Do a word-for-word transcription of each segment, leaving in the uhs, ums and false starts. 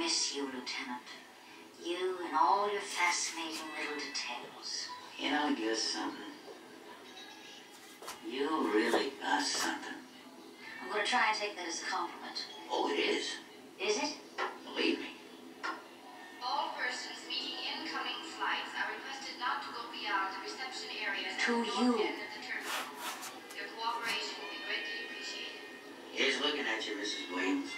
miss you, Lieutenant. You and all your fascinating little details. You know, you're something. You really are something. I'm going to try and take that as a compliment. Oh, it is. Is it? Believe me. All persons meeting incoming flights are requested not to go beyond the reception areas at To the north you. end of the terminal. Your cooperation will be greatly appreciated. Here's looking at you, Missus Williams.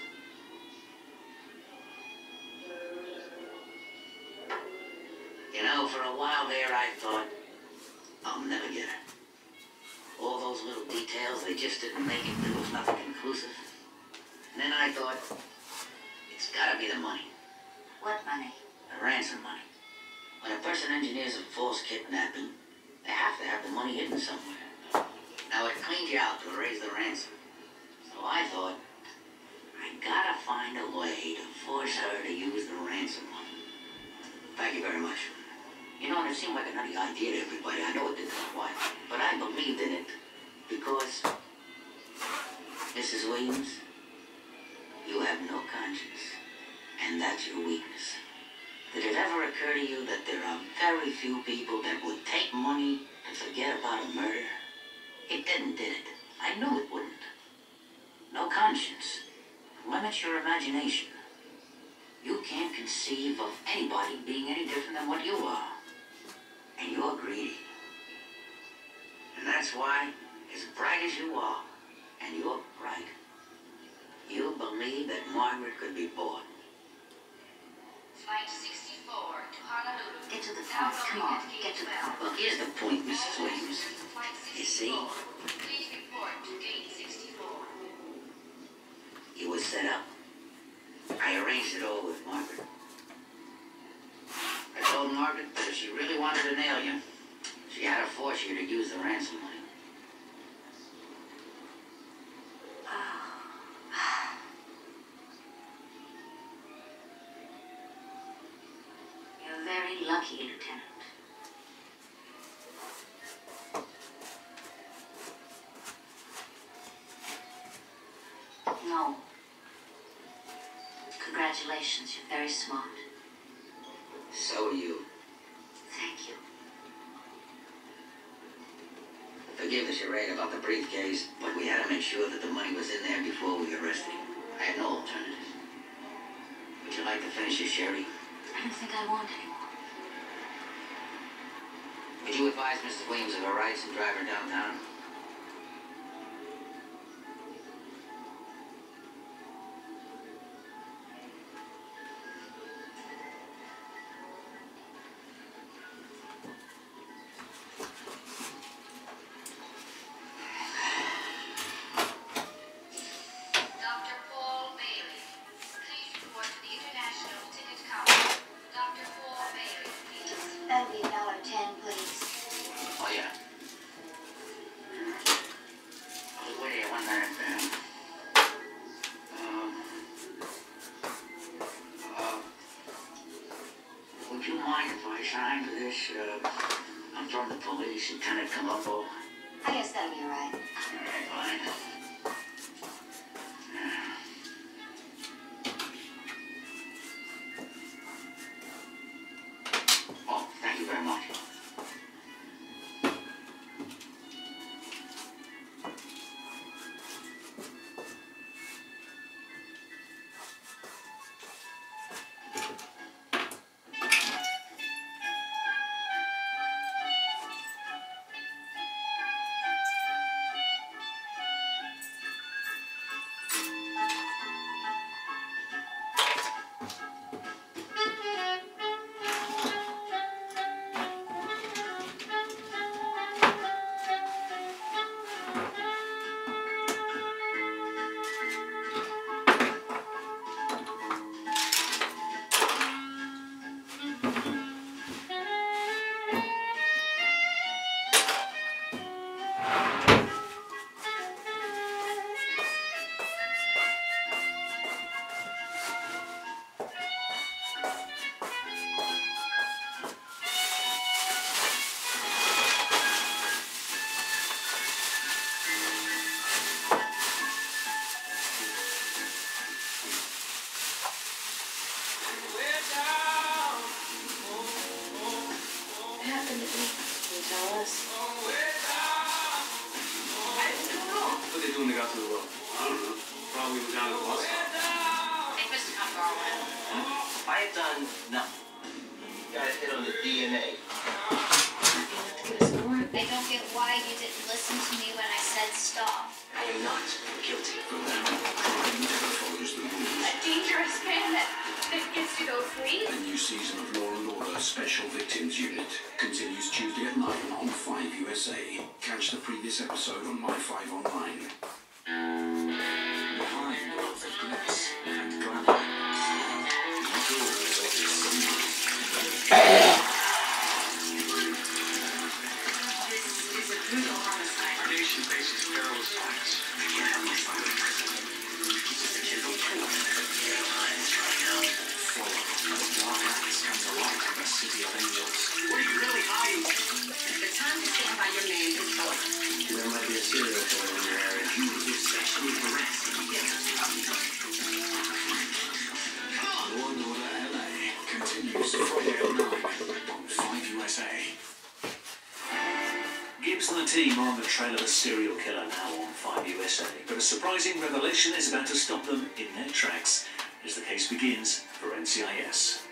You know, for a while there, I thought, I'll never get her. All those little details, they just didn't make it. There was nothing conclusive. And then I thought, it's gotta be the money. What money? The ransom money. When a person engineers a false kidnapping, they have to have the money hidden somewhere. Now, it cleaned you out to raise the ransom. So I thought, I gotta find a way to force her to use the ransom money. Thank you very much. You know, it seemed like a nutty idea to everybody. I know it did for a while. But I believed in it because, Missus Williams, you have no conscience. And that's your weakness. Did it ever occur to you that there are very few people that would take money and forget about a murder? It didn't, did it? I knew it wouldn't. No conscience. Limits your imagination. You can't conceive of anybody being any different than what you are. And you're greedy. And that's why, as bright as you are, and you're bright, you believe that Margaret could be bought. Flight sixty-four to Honolulu. Get to the point. Come on, get to the point. Well, here's the point, Missus Williams. You see? Please report to gate sixty-four. You were set up. I arranged it all with Margaret. I told Margaret that if she really wanted to nail you, she had to force you to use the ransom money. You're very lucky, Lieutenant. No. Congratulations, you're very smart. So are you. Thank you. Forgive the charade about the briefcase, but we had to make sure that the money was in there before we arrested him. I had no alternative. Would you like to finish your sherry? I don't think I want any more. Would you advise Missus Williams of her rights and drive her downtown? Doctor Paul Bailey. Please report to the International Ticket Counter. Doctor Paul Bailey, please. That'll be a dollar ten, please. Oh, yeah. Oh, wait one minute, then. Um, uh, would you mind if I signed this? Uh, I'm from the police, Lieutenant Colombo. I guess that'll be all right. All right, fine. Oh, thank you very much. Can you tell us? What are they doing to go through the road? I don't know. Probably was down at the bus stop. Hey, Mister Cumberland. I have done nothing. Got a hit on the D N A. I don't get why you didn't listen to me when I said stop. I am not guilty. Crime never follows the rules. A dangerous man that, that gets to go free? A new season of Law and Order Special Victims Unit continues Tuesday at nine on five U S A. Catch the previous episode on My five Online. Behind all the glitz and glamour, not always obvious sunlight. This is a brutal homicide. Our nation faces perilous times. We can't have much fun in prison. He's just a typical killer. Caroline's right out. Follow as dark acts come to light in the City of Angels. What are you really hiding? The time to stand by your man is over. There might be a serial killer in your area. You were sexually harassed. Yes. Law and Order L A continues Friday at nine on five U S A. Gibbs and the team are on the trail of a serial killer now on five U S A, but a surprising revelation is about to stop them in their tracks as the case begins for N C I S.